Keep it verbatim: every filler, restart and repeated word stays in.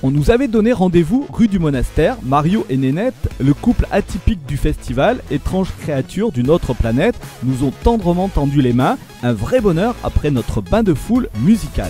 On nous avait donné rendez-vous rue du Monastère, Mario et Nénette, le couple atypique du festival, étrange créature d'une autre planète, nous ont tendrement tendu les mains, un vrai bonheur après notre bain de foule musical.